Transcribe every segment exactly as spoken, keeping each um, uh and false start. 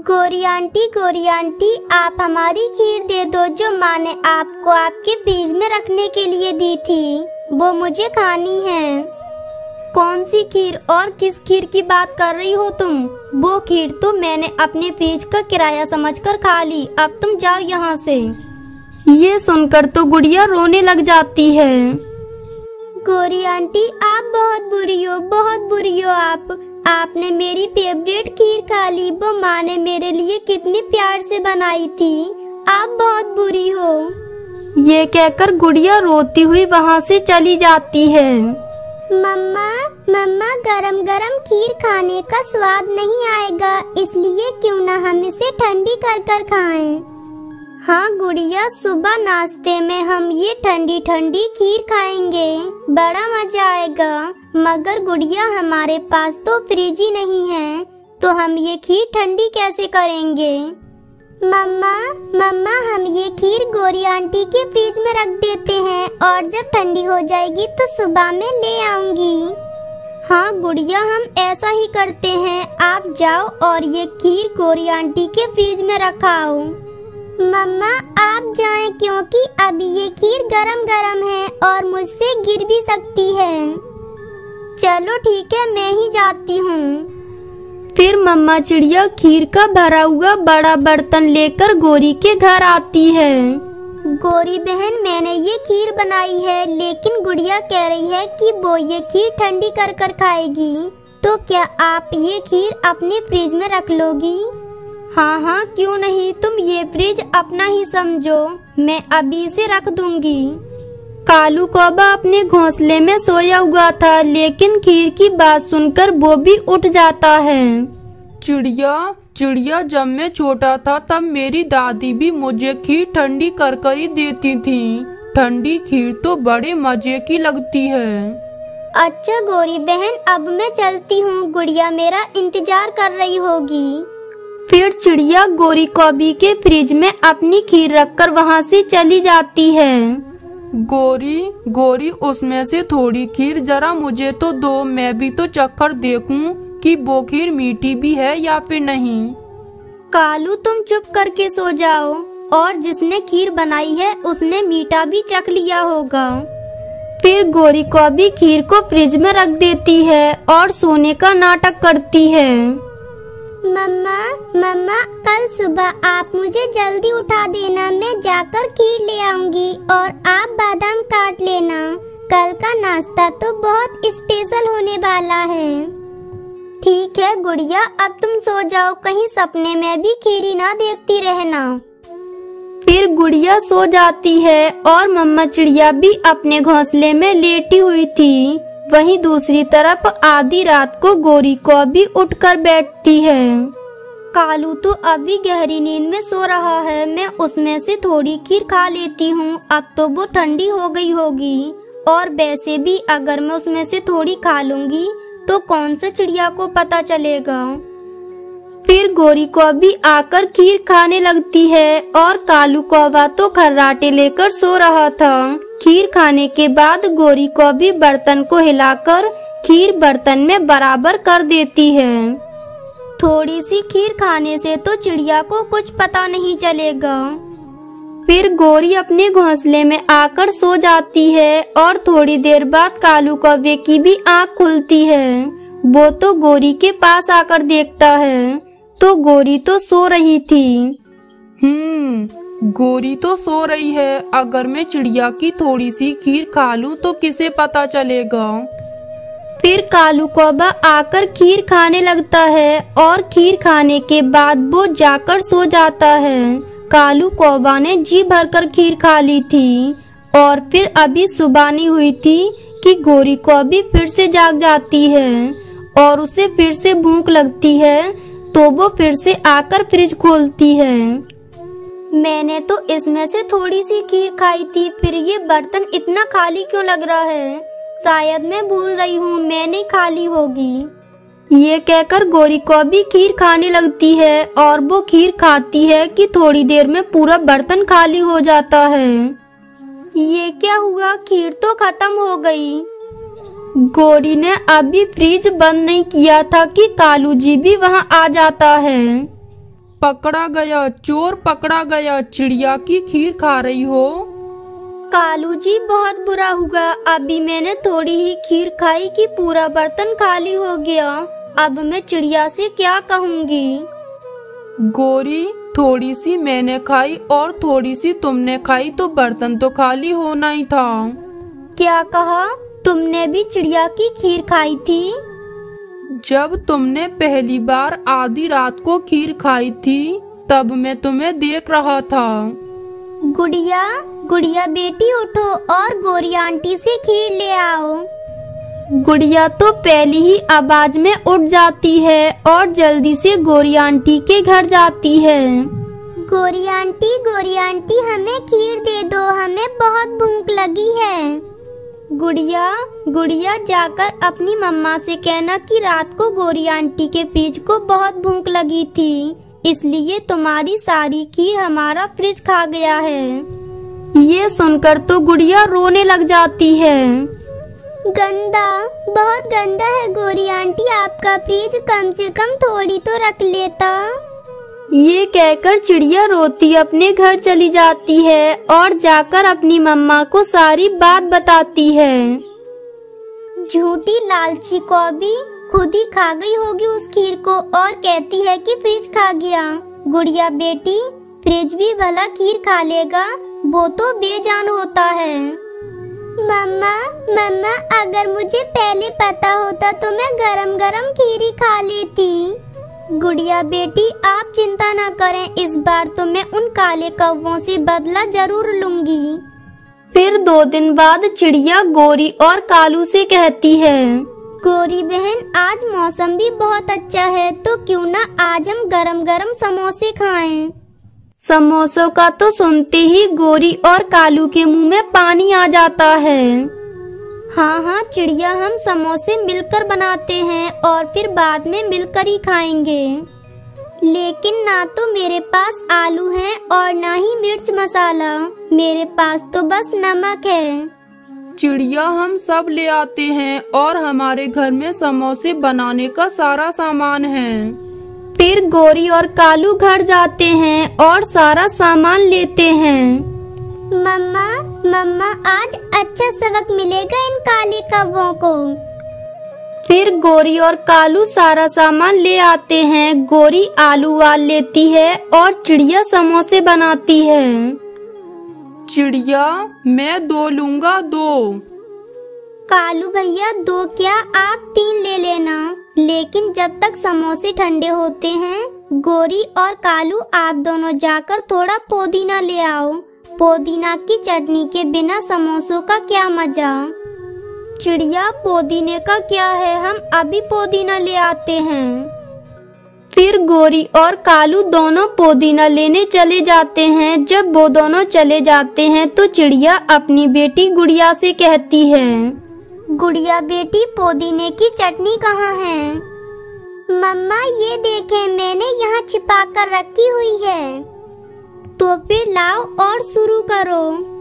गोरी आंटी गोरी आंटी आप हमारी खीर दे दो जो माँ ने आपको आपके फ्रिज में रखने के लिए दी थी, वो मुझे खानी है। कौन सी खीर और किस खीर की बात कर रही हो तुम? वो खीर तो मैंने अपने फ्रिज का किराया समझकर खा ली, अब तुम जाओ यहाँ से। ये सुनकर तो गुड़िया रोने लग जाती है। गोरी आंटी आप बहुत बुरी हो, बहुत बुरी हो आप आपने मेरी फेवरेट खीर खा ली, वो माँ ने मेरे लिए कितने प्यार से बनाई थी, आप बहुत बुरी हो। ये कहकर गुड़िया रोती हुई वहाँ से चली जाती है। मम्मा मम्मा गरम गरम खीर खाने का स्वाद नहीं आएगा, इसलिए क्यों ना हम इसे ठंडी कर कर खाएं। हाँ गुड़िया, सुबह नाश्ते में हम ये ठंडी ठंडी खीर खाएंगे, बड़ा मजा आएगा। मगर गुड़िया हमारे पास तो फ्रिज ही नहीं है, तो हम ये खीर ठंडी कैसे करेंगे। मम्मा मम्मा हम ये खीर गोरी आंटी के फ्रिज में रख देते हैं और जब ठंडी हो जाएगी तो सुबह में ले आऊंगी। हाँ गुड़िया हम ऐसा ही करते हैं, आप जाओ और ये खीर गोरी आंटी के फ्रिज में रखाओ। मम्मा आप जाएं क्योंकि अभी ये खीर गरम गरम है और मुझसे गिर भी सकती है। चलो ठीक है मैं ही जाती हूँ। फिर मम्मा चिड़िया खीर का भरा हुआ बड़ा बर्तन लेकर गोरी के घर आती है। गोरी बहन मैंने ये खीर बनाई है, लेकिन गुड़िया कह रही है कि वो ये खीर ठंडी कर कर खाएगी, तो क्या आप ये खीर अपने फ्रिज में रख लोगी। हाँ हाँ क्यों नहीं, तुम ये फ्रिज अपना ही समझो, मैं अभी इसे रख दूंगी। कालू कौवा अपने घोंसले में सोया हुआ था, लेकिन खीर की बात सुनकर वो भी उठ जाता है। चिड़िया चिड़िया जब मैं छोटा था तब मेरी दादी भी मुझे खीर ठंडी कर कर ही देती थी। ठंडी खीर तो बड़े मजे की लगती है। अच्छा गोरी बहन अब मैं चलती हूँ, गुड़िया मेरा इंतजार कर रही होगी। फिर चिड़िया गोरी कौवी के फ्रिज में अपनी खीर रखकर वहाँ से चली जाती है। गोरी गोरी उसमें से थोड़ी खीर जरा मुझे तो दो, मैं भी तो चक्कर देखूं कि वो खीर मीठी भी है या फिर नहीं। कालू तुम चुप करके सो जाओ, और जिसने खीर बनाई है उसने मीठा भी चख लिया होगा। फिर गोरी कौवी खीर को फ्रिज में रख देती है और सोने का नाटक करती है। मम्मा मम्मा कल सुबह आप मुझे जल्दी उठा देना, मैं जाकर खीर ले आऊंगी और आप बादाम काट लेना। कल का नाश्ता तो बहुत स्पेशल होने वाला है। ठीक है गुड़िया अब तुम सो जाओ, कहीं सपने में भी खीर ना देखती रहना। फिर गुड़िया सो जाती है और मम्मा चिड़िया भी अपने घोंसले में लेटी हुई थी। वहीं दूसरी तरफ आधी रात को गोरी कौवी उठकर बैठती है। कालू तो अभी गहरी नींद में सो रहा है, मैं उसमें से थोड़ी खीर खा लेती हूँ, अब तो वो ठंडी हो गई होगी। और वैसे भी अगर मैं उसमें से थोड़ी खा लूंगी तो कौन सा चिड़िया को पता चलेगा। फिर गोरी कौवी आकर खीर खाने लगती है और कालू कौवा तो खर्राटे लेकर सो रहा था। खीर खाने के बाद गोरी कौवी बर्तन को हिलाकर खीर बर्तन में बराबर कर देती है। थोड़ी सी खीर खाने से तो चिड़िया को कुछ पता नहीं चलेगा। फिर गोरी अपने घोंसले में आकर सो जाती है और थोड़ी देर बाद कालू कौवे की भी आँख खुलती है। वो तो गोरी के पास आकर देखता है तो गोरी तो सो रही थी। हम्म गोरी तो सो रही है, अगर मैं चिड़िया की थोड़ी सी खीर खा लूं तो किसे पता चलेगा। फिर कालू कौवा आकर खीर खाने लगता है और खीर खाने के बाद वो जाकर सो जाता है। कालू कौवा ने जी भरकर खीर खा ली थी और फिर अभी सुबह नहीं हुई थी कि गोरी कौवी फिर से जाग जाती है और उसे फिर से भूख लगती है, तो वो फिर से आकर फ्रिज खोलती है। मैंने तो इसमें से थोड़ी सी खीर खाई थी, फिर ये बर्तन इतना खाली क्यों लग रहा है। शायद मैं भूल रही हूँ, मैंने खाली होगी। ये कहकर गोरी कौवी खीर खाने लगती है और वो खीर खाती है कि थोड़ी देर में पूरा बर्तन खाली हो जाता है। ये क्या हुआ, खीर तो खत्म हो गई। गोरी ने अभी फ्रिज बंद नहीं किया था कि कालू जी भी वहाँ आ जाता है। पकड़ा गया, चोर पकड़ा गया, चिड़िया की खीर खा रही हो। कालू जी बहुत बुरा हुआ, अभी मैंने थोड़ी ही खीर खाई कि पूरा बर्तन खाली हो गया। अब मैं चिड़िया से क्या कहूँगी। गोरी, थोड़ी सी मैंने खाई और थोड़ी सी तुमने खाई तो बर्तन तो खाली होना ही था। क्या कहा? तुमने भी चिड़िया की खीर खाई थी? जब तुमने पहली बार आधी रात को खीर खाई थी तब मैं तुम्हें देख रहा था। गुड़िया, गुड़िया बेटी उठो और गोरी आंटी से खीर ले आओ। गुड़िया तो पहली ही आवाज में उठ जाती है और जल्दी से गोरी आंटी के घर जाती है। गोरी आंटी, गोरी आंटी हमें खीर दे दो, हमें बहुत भूख लगी है। गुड़िया, गुड़िया जाकर अपनी मम्मा से कहना कि रात को गोरी आंटी के फ्रिज को बहुत भूख लगी थी, इसलिए तुम्हारी सारी खीर हमारा फ्रिज खा गया है। ये सुनकर तो गुड़िया रोने लग जाती है। गंदा, बहुत गंदा है गोरी आंटी, आपका फ्रिज कम से कम थोड़ी तो रख लेता। ये कहकर चिड़िया रोती अपने घर चली जाती है और जाकर अपनी मम्मा को सारी बात बताती है। झूठी लालची कौवी खुद ही खा गई होगी उस खीर को और कहती है कि फ्रिज खा गया। गुड़िया बेटी, फ्रिज भी भला खीर खा लेगा, वो तो बेजान होता है। मम्मा, मम्मा अगर मुझे पहले पता होता तो मैं गरम गरम खीर ही खा लेती। गुड़िया बेटी आप चिंता न करें, इस बार तो मैं उन काले कौवों से बदला जरूर लूंगी। फिर दो दिन बाद चिड़िया गोरी और कालू से कहती है, गोरी बहन आज मौसम भी बहुत अच्छा है, तो क्यों ना आज हम गरम गरम समोसे खाएं। समोसों का तो सुनते ही गोरी और कालू के मुंह में पानी आ जाता है। हाँ हाँ चिड़िया, हम समोसे मिलकर बनाते हैं और फिर बाद में मिलकर ही खाएंगे। लेकिन ना तो मेरे पास आलू है और ना ही मिर्च मसाला, मेरे पास तो बस नमक है। चिड़िया, हम सब ले आते हैं और हमारे घर में समोसे बनाने का सारा सामान है। फिर गोरी और कालू घर जाते हैं और सारा सामान लेते हैं। मम्मा, मम्मा आज अच्छा सबक मिलेगा इन काले कौवों को। फिर गोरी और कालू सारा सामान ले आते हैं। गोरी आलू उबाल लेती है और चिड़िया समोसे बनाती है। चिड़िया, मैं दो लूंगा, दो। कालू भैया दो क्या, आप तीन ले लेना, लेकिन जब तक समोसे ठंडे होते हैं गोरी और कालू आप दोनों जाकर थोड़ा पुदीना ले आओ। पुदीना की चटनी के बिना समोसों का क्या मजा। चिड़िया, पुदीने का क्या है, हम अभी पुदीना ले आते हैं। फिर गोरी और कालू दोनों पुदीना लेने चले जाते हैं। जब वो दोनों चले जाते हैं तो चिड़िया अपनी बेटी गुड़िया से कहती है, गुड़िया बेटी पुदीने की चटनी कहाँ है? मम्मा ये देखें, मैंने यहाँ छिपा कर रखी हुई है। तो फिर लाओ और शुरू करो।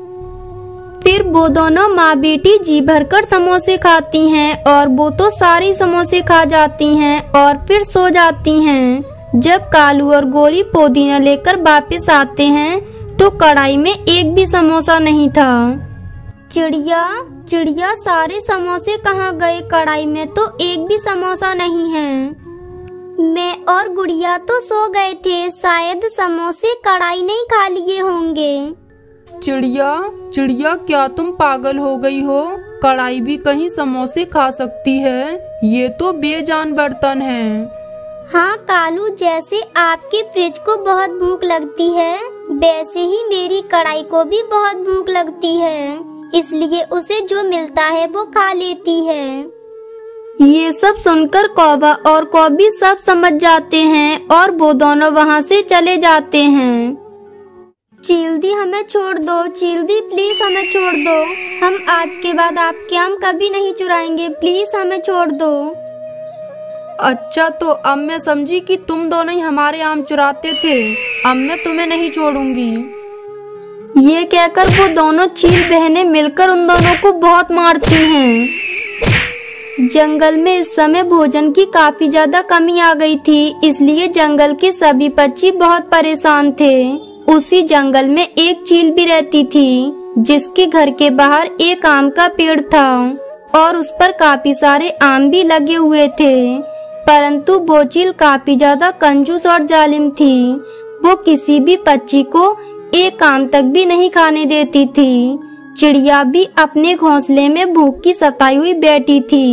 फिर वो दोनों माँ बेटी जी भरकर समोसे खाती हैं और वो तो सारी समोसे खा जाती हैं और फिर सो जाती हैं। जब कालू और गोरी पुदीना लेकर वापस आते हैं तो कढ़ाई में एक भी समोसा नहीं था। चिड़िया, चिड़िया सारे समोसे कहाँ गए? कढ़ाई में तो एक भी समोसा नहीं है। मैं और गुड़िया तो सो गए थे, शायद समोसे कढ़ाई नहीं खा लिए होंगे। चिड़िया, चिड़िया क्या तुम पागल हो गई हो? कढ़ाई भी कहीं समोसे खा सकती है? ये तो बेजान बर्तन है। हाँ कालू, जैसे आपके फ्रिज को बहुत भूख लगती है वैसे ही मेरी कढ़ाई को भी बहुत भूख लगती है, इसलिए उसे जो मिलता है वो खा लेती है। ये सब सुनकर कौवा और कौवी सब समझ जाते हैं और वो दोनों वहाँ से चले जाते हैं। चील दी हमें छोड़ दो, चील दी प्लीज हमें छोड़ दो, हम आज के बाद आपके आम कभी नहीं चुराएंगे, प्लीज हमें छोड़ दो। अच्छा तो अब मैं समझी कि तुम दोनों ही हमारे आम चुराते थे, अब मैं तुम्हें नहीं छोड़ूंगी। ये कहकर वो दोनों चील बहनें मिलकर उन दोनों को बहुत मारती हैं। जंगल में इस समय भोजन की काफी ज्यादा कमी आ गई थी, इसलिए जंगल के सभी पक्षी बहुत परेशान थे। उसी जंगल में एक चील भी रहती थी, जिसके घर के बाहर एक आम का पेड़ था और उस पर काफी सारे आम भी लगे हुए थे। परंतु वो चील काफी ज्यादा कंजूस और जालिम थी। वो किसी भी पक्षी को एक आम तक भी नहीं खाने देती थी। चिड़िया भी अपने घोंसले में भूख की सताई हुई बैठी थी।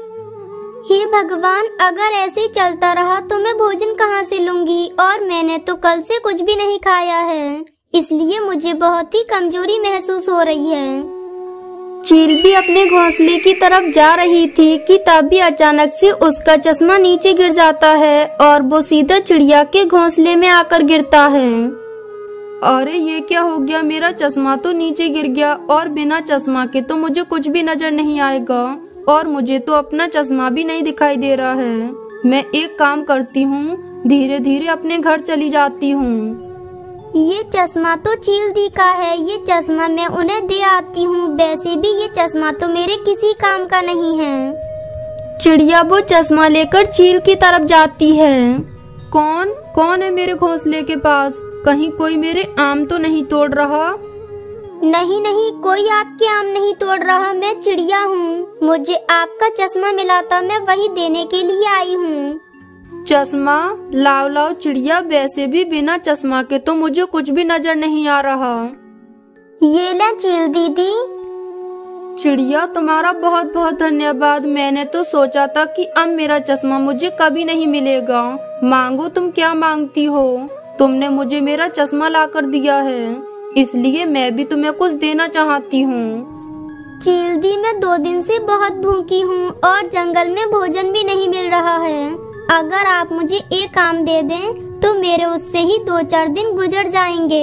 हे भगवान, अगर ऐसे ही चलता रहा तो मैं भोजन कहाँ से लूंगी, और मैंने तो कल से कुछ भी नहीं खाया है, इसलिए मुझे बहुत ही कमजोरी महसूस हो रही है। चील भी अपने घोंसले की तरफ जा रही थी कि तभी अचानक से उसका चश्मा नीचे गिर जाता है और वो सीधा चिड़िया के घोंसले में आकर गिरता है। अरे ये क्या हो गया, मेरा चश्मा तो नीचे गिर गया और बिना चश्मा के तो मुझे कुछ भी नजर नहीं आएगा और मुझे तो अपना चश्मा भी नहीं दिखाई दे रहा है। मैं एक काम करती हूँ, धीरे धीरे अपने घर चली जाती हूँ। ये चश्मा तो चील दी का है, ये चश्मा मैं उन्हें दे आती हूँ। वैसे भी ये चश्मा तो मेरे किसी काम का नहीं है। चिड़िया वो चश्मा लेकर चील की तरफ जाती है। कौन कौन है मेरे घोंसले के पास? कहीं कोई मेरे आम तो नहीं तोड़ रहा? नहीं नहीं, कोई आपके आम नहीं तोड़ रहा। मैं चिड़िया हूँ, मुझे आपका चश्मा मिला था, मैं वही देने के लिए आई हूँ। चश्मा? लाओ लाओ चिड़िया, वैसे भी बिना चश्मा के तो मुझे कुछ भी नजर नहीं आ रहा। ये ले चील दीदी। चिड़िया तुम्हारा बहुत बहुत धन्यवाद। मैंने तो सोचा था कि अब मेरा चश्मा मुझे कभी नहीं मिलेगा। मांगो, तुम क्या मांगती हो? तुमने मुझे मेरा चश्मा लाकर दिया है, इसलिए मैं भी तुम्हें कुछ देना चाहती हूँ। चील दी, मैं दो दिन से बहुत भूखी हूँ और जंगल में भोजन भी नहीं मिल रहा है। अगर आप मुझे एक आम दे दें तो मेरे उससे ही दो चार दिन गुजर जाएंगे।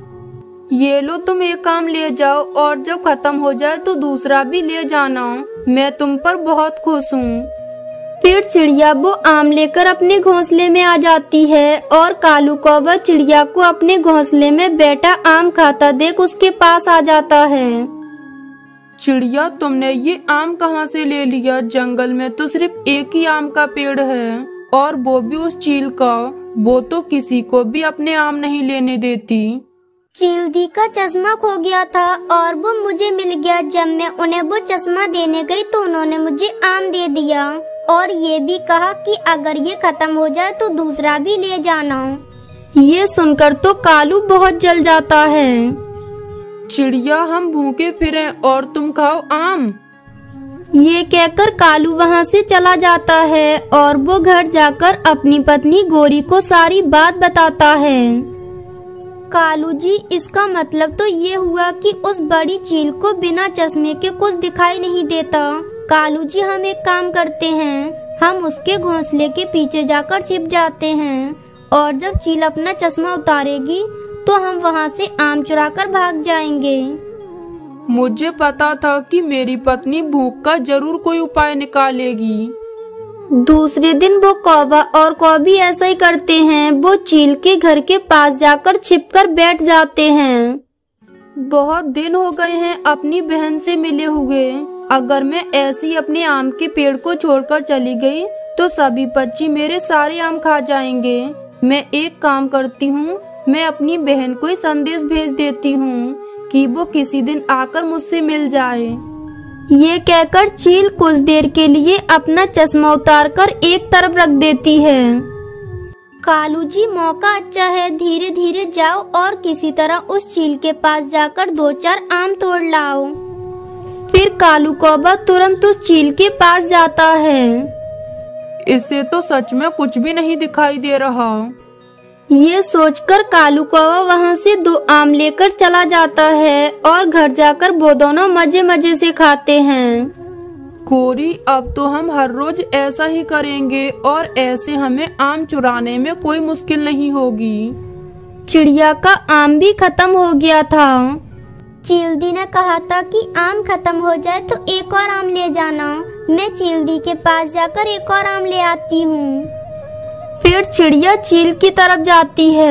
ये लो, तुम एक आम ले जाओ और जब खत्म हो जाए तो दूसरा भी ले जाना। मैं तुम पर बहुत खुश हूँ। फिर चिड़िया वो आम लेकर अपने घोंसले में आ जाती है और कालू कौवा चिड़िया को अपने घोंसले में बैठा आम खाता देख उसके पास आ जाता है। चिड़िया, तुमने ये आम कहाँ से ले लिया? जंगल में तो सिर्फ एक ही आम का पेड़ है और वो भी उस चील का। वो तो किसी को भी अपने आम नहीं लेने देती। चील दी का चश्मा खो गया था और वो मुझे मिल गया। जब मैं उन्हें वो चश्मा देने गई तो उन्होंने मुझे आम दे दिया और ये भी कहा कि अगर ये खत्म हो जाए तो दूसरा भी ले जाना। ये सुनकर तो कालू बहुत जल जाता है। चिड़िया, हम भूखे फिरे और तुम खाओ आम। ये कहकर कालू वहाँ से चला जाता है और वो घर जाकर अपनी पत्नी गोरी को सारी बात बताता है। कालू जी, इसका मतलब तो ये हुआ कि उस बड़ी चील को बिना चश्मे के कुछ दिखाई नहीं देता। कालू जी, हम एक काम करते हैं, हम उसके घोंसले के पीछे जाकर छिप जाते हैं और जब चील अपना चश्मा उतारेगी तो हम वहाँ से आम चुराकर भाग जाएंगे। मुझे पता था कि मेरी पत्नी भूख का जरूर कोई उपाय निकालेगी। दूसरे दिन वो कौवा और कौवी ऐसा ही करते हैं। वो चील के घर के पास जाकर छिपकर बैठ जाते हैं। बहुत दिन हो गए हैं अपनी बहन से मिले हुए। अगर मैं ऐसी अपने आम के पेड़ को छोड़कर चली गई तो सभी पक्षी मेरे सारे आम खा जाएंगे। मैं एक काम करती हूँ, मैं अपनी बहन को संदेश भेज देती हूँ कि वो किसी दिन आकर मुझसे मिल जाए। ये कहकर चील कुछ देर के लिए अपना चश्मा उतारकर एक तरफ रख देती है। कालू जी, मौका अच्छा है, धीरे धीरे जाओ और किसी तरह उस चील के पास जाकर दो चार आम तोड़ लाओ। फिर कालू कौवा तुरंत उस चील के पास जाता है। इसे तो सच में कुछ भी नहीं दिखाई दे रहा। ये सोचकर कालू कौवा वहाँ से दो आम लेकर चला जाता है और घर जाकर वो दोनों मजे मजे से खाते हैं। गोरी, अब तो हम हर रोज ऐसा ही करेंगे और ऐसे हमें आम चुराने में कोई मुश्किल नहीं होगी। चिड़िया का आम भी खत्म हो गया था। चीलदी ने कहा था कि आम खत्म हो जाए तो एक और आम ले जाना। मैं चीलदी के पास जाकर एक और आम ले आती हूँ। फिर चिड़िया चील की तरफ जाती है।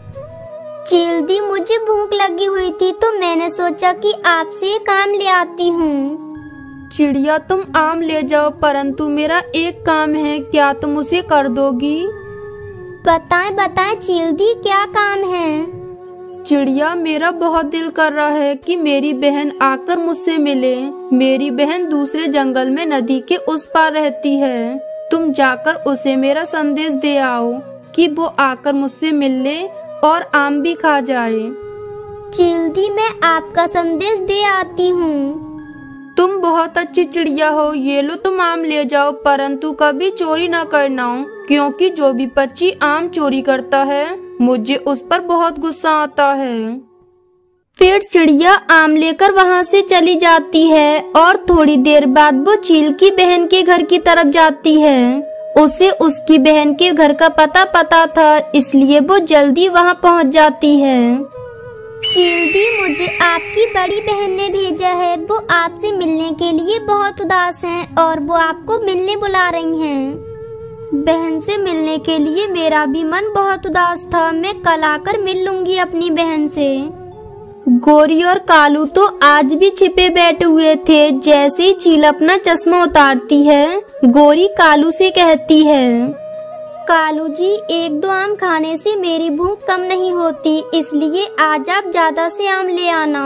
चीलदी, मुझे भूख लगी हुई थी तो मैंने सोचा कि आपसे एक आम ले आती हूँ। चिड़िया तुम आम ले जाओ, परंतु मेरा एक काम है, क्या तुम उसे कर दोगी? बताएं बताएं चील दी, क्या काम है? चिड़िया मेरा बहुत दिल कर रहा है कि मेरी बहन आकर मुझसे मिले। मेरी बहन दूसरे जंगल में नदी के उस पार रहती है। तुम जाकर उसे मेरा संदेश दे आओ कि वो आकर मुझसे मिल ले और आम भी खा जाए। चील दी, मैं आपका संदेश दे आती हूँ। तुम बहुत अच्छी चिड़िया हो, ये लो तुम आम ले जाओ, परंतु कभी चोरी न करना, क्योंकि जो भी पक्षी आम चोरी करता है मुझे उस पर बहुत गुस्सा आता है। फिर चिड़िया आम लेकर वहाँ से चली जाती है और थोड़ी देर बाद वो चील की बहन के घर की तरफ जाती है। उसे उसकी बहन के घर का पता पता था, इसलिए वो जल्दी वहाँ पहुँच जाती है। चील दी, मुझे आपकी बड़ी बहन ने भेजा है। वो आपसे मिलने के लिए बहुत उदास हैं और वो आपको मिलने बुला रही हैं। बहन से मिलने के लिए मेरा भी मन बहुत उदास था। मैं कल आकर मिल लूंगी अपनी बहन से। गोरी और कालू तो आज भी छिपे बैठे हुए थे। जैसे ही चील अपना चश्मा उतारती है, गोरी कालू से कहती है, कालू जी, एक दो आम खाने से मेरी भूख कम नहीं होती, इसलिए आज आप ज्यादा से आम ले आना।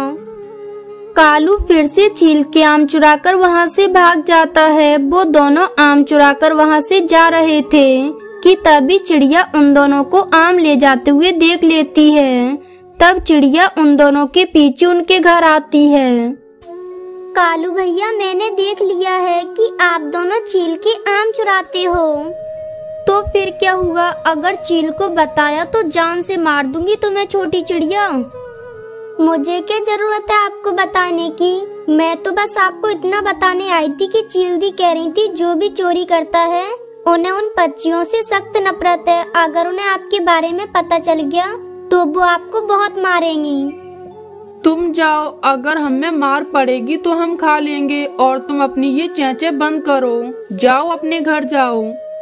कालू फिर से चील के आम चुराकर वहाँ से भाग जाता है। वो दोनों आम चुराकर वहाँ से जा रहे थे कि तभी चिड़िया उन दोनों को आम ले जाते हुए देख लेती है। तब चिड़िया उन दोनों के पीछे उनके घर आती है। कालू भैया, मैंने देख लिया है कि आप दोनों चील के आम चुराते हो। तो फिर क्या हुआ? अगर चील को बताया तो जान से मार दूंगी तुम्हें, छोटी चिड़िया। मुझे क्या जरूरत है आपको बताने की? मैं तो बस आपको इतना बताने आई थी कि चील दी कह रही थी जो भी चोरी करता है उन्हें उन पक्षियों से सख्त नफरत है। अगर उन्हें आपके बारे में पता चल गया तो वो आपको बहुत मारेंगी। तुम जाओ, अगर हमें मार पड़ेगी तो हम खा लेंगे, और तुम अपनी ये चेंचे बंद करो। जाओ, अपने घर जाओ।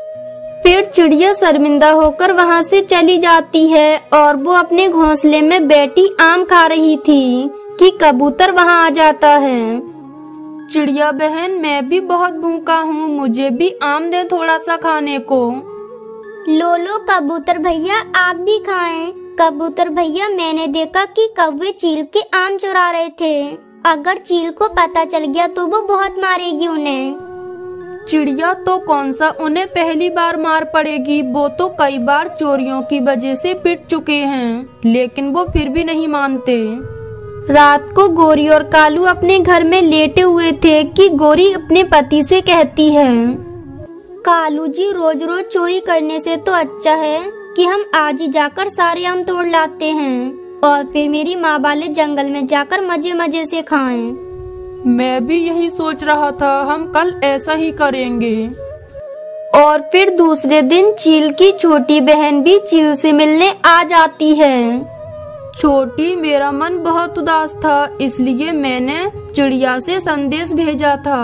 फिर चिड़िया शर्मिंदा होकर वहाँ से चली जाती है और वो अपने घोंसले में बैठी आम खा रही थी कि कबूतर वहाँ आ जाता है। चिड़िया बहन, मैं भी बहुत भूखा हूँ, मुझे भी आम दे थोड़ा सा खाने को। लो लो कबूतर भैया, आप भी खाएं। कबूतर भैया, मैंने देखा कि कौवे चील के आम चुरा रहे थे। अगर चील को पता चल गया तो वो बहुत मारेगी उन्हें। चिड़िया तो कौन सा उन्हें पहली बार मार पड़ेगी, वो तो कई बार चोरियों की वजह से पिट चुके हैं, लेकिन वो फिर भी नहीं मानते। रात को गोरी और कालू अपने घर में लेटे हुए थे कि गोरी अपने पति से कहती है, कालू जी, रोज रोज चोरी करने से तो अच्छा है कि हम आज ही जाकर सारे आम तोड़ लाते हैं और फिर मेरी माँ वाले जंगल में जाकर मजे मजे से खाएं। मैं भी यही सोच रहा था, हम कल ऐसा ही करेंगे। और फिर दूसरे दिन चील की छोटी बहन भी चील से मिलने आ जाती है। छोटी, मेरा मन बहुत उदास था, इसलिए मैंने चिड़िया से संदेश भेजा था।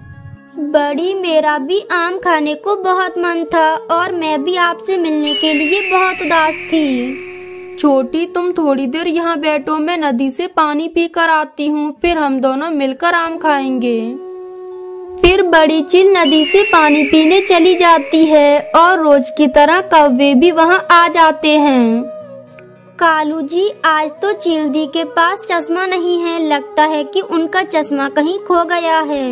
बड़ी, मेरा भी आम खाने को बहुत मन था और मैं भी आपसे मिलने के लिए बहुत उदास थी। छोटी, तुम थोड़ी देर यहाँ बैठो, मैं नदी से पानी पी कर आती हूँ, फिर हम दोनों मिलकर आम खाएंगे। फिर बड़ी चील नदी से पानी पीने चली जाती है और रोज की तरह कौवे भी वहाँ आ जाते हैं। कालू जी, आज तो चील दी के पास चश्मा नहीं है, लगता है कि उनका चश्मा कहीं खो गया है।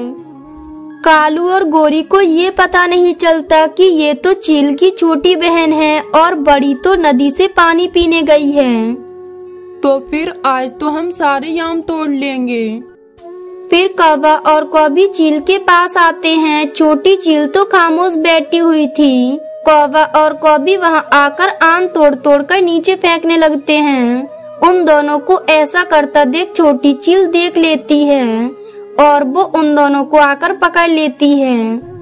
कालू और गोरी को ये पता नहीं चलता कि ये तो चील की छोटी बहन है और बड़ी तो नदी से पानी पीने गई है। तो फिर आज तो हम सारे आम तोड़ लेंगे। फिर कौवा और कौवी चील के पास आते हैं। छोटी चील तो खामोश बैठी हुई थी। कौवा और कौवी वहाँ आकर आम तोड़ तोड़ कर नीचे फेंकने लगते हैं। उन दोनों को ऐसा करता देख छोटी चील देख लेती है और वो उन दोनों को आकर पकड़ लेती है।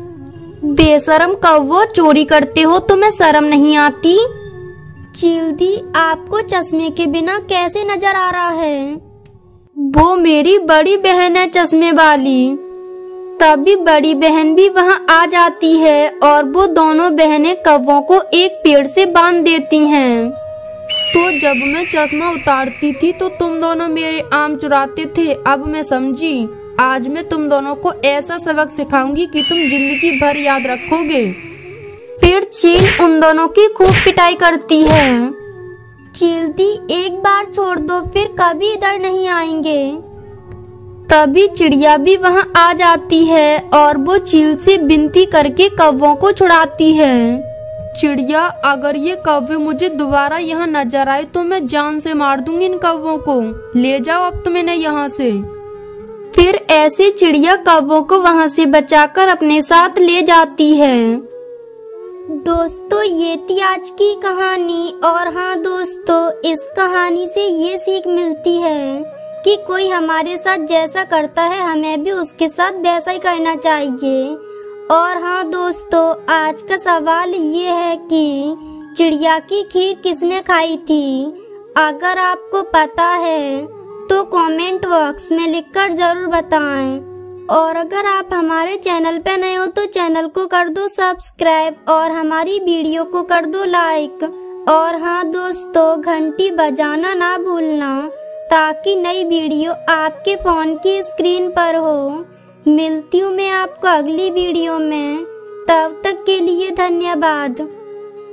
बेशरम कौवो, चोरी करते हो, तुम्हें शर्म नहीं आती? चील दी, आपको चश्मे के बिना कैसे नजर आ रहा है? वो मेरी बड़ी बहन है चश्मे वाली। तभी बड़ी बहन भी वहाँ आ जाती है और वो दोनों बहनें कौवों को एक पेड़ से बांध देती हैं। तो जब मैं चश्मा उतारती थी तो तुम दोनों मेरे आम चुराते थे, अब मैं समझी। आज मैं तुम दोनों को ऐसा सबक सिखाऊंगी कि तुम जिंदगी भर याद रखोगे। फिर चील उन दोनों की खूब पिटाई करती है। चील दी, एक बार छोड़ दो, फिर कभी इधर नहीं आएंगे। तभी चिड़िया भी वहाँ आ जाती है और वो चील से विनती करके कौवों को छुड़ाती है। चिड़िया, अगर ये कौवे मुझे दोबारा यहाँ नजर आए तो मैं जान से मार दूंगी इन कौवों को। ले जाओ अब तुम इन्हें यहाँ से। फिर ऐसे चिड़िया कौवों को वहाँ से बचाकर अपने साथ ले जाती है। दोस्तों, ये थी आज की कहानी। और हाँ दोस्तों, इस कहानी से ये सीख मिलती है कि कोई हमारे साथ जैसा करता है हमें भी उसके साथ वैसा ही करना चाहिए। और हाँ दोस्तों, आज का सवाल ये है कि चिड़िया की खीर किसने खाई थी? अगर आपको पता है तो कमेंट बॉक्स में लिखकर जरूर बताएं। और अगर आप हमारे चैनल पे नए हो तो चैनल को कर दो सब्सक्राइब और हमारी वीडियो को कर दो लाइक। और हाँ दोस्तों, घंटी बजाना ना भूलना ताकि नई वीडियो आपके फोन की स्क्रीन पर हो। मिलती हूँ मैं आपको अगली वीडियो में। तब तक के लिए धन्यवाद।